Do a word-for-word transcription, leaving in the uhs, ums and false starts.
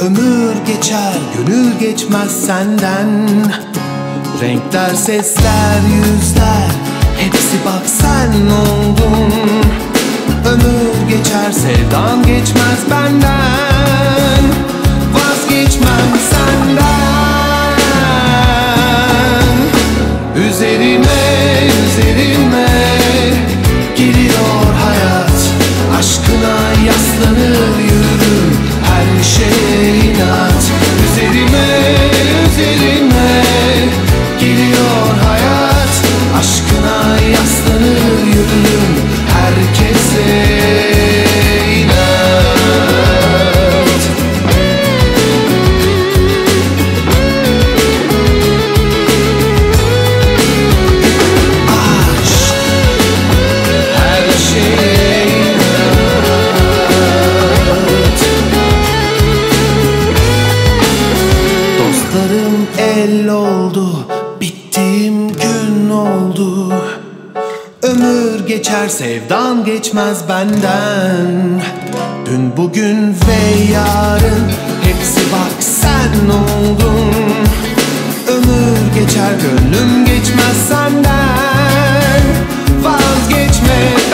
Ömür geçer, gönül geçmez senden. Renkler, sesler, yüzler, hepsi bak sen oldun. Ömür geçer, sevdan geçmez benden. Vazgeçmem senden. Üzerime, üzerime geliyor hayat. Aşkına yaslanır yürürüm, her şeye inat. Üzerime, üzerime geliyor hayat. Aşkına yaslanır yürürüm, herkese inat. Aşk, her şeye inat. Dostlarım el oldu, bittiğim gün oldu. Ömür geçer, sevdan geçmez benden. Dün, bugün ve yarın, hepsi bak sen oldun. Ömür geçer, gönlüm geçmez senden. Vazgeçme